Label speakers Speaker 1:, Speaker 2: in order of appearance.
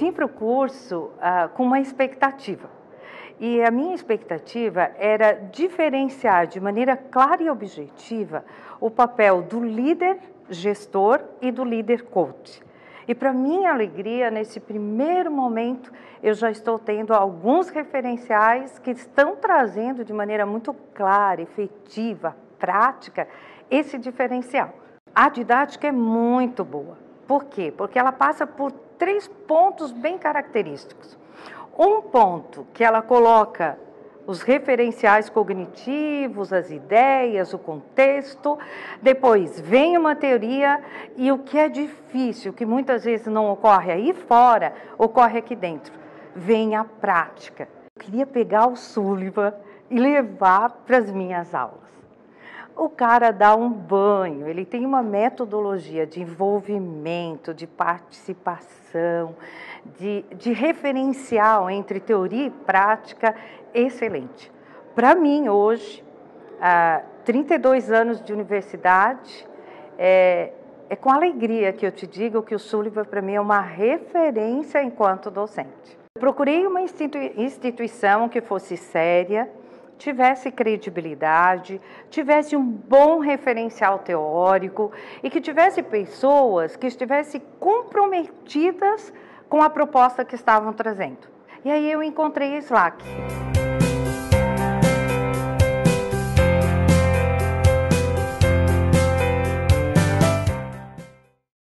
Speaker 1: vim para o curso com uma expectativa. E a minha expectativa era diferenciar de maneira clara e objetiva o papel do líder gestor e do líder coach. E para minha alegria, nesse primeiro momento, eu já estou tendo alguns referenciais que estão trazendo de maneira muito clara, efetiva, prática, esse diferencial. A didática é muito boa. Por quê? Porque ela passa por 3 pontos bem característicos. Um ponto que ela coloca os referenciais cognitivos, as ideias, o contexto, depois vem uma teoria e o que é difícil, que muitas vezes não ocorre aí fora, ocorre aqui dentro, vem a prática. Eu queria pegar o Sullivan e levar para as minhas aulas. O cara dá um banho, ele tem uma metodologia de envolvimento, de participação, de referencial entre teoria e prática excelente. Para mim, hoje, 32 anos de universidade, é com alegria que eu te digo que o Sullivan, para mim, é uma referência enquanto docente. Procurei uma instituição que fosse séria, tivesse credibilidade, tivesse um bom referencial teórico e que tivesse pessoas que estivessem comprometidas com a proposta que estavam trazendo. E aí eu encontrei a Slack.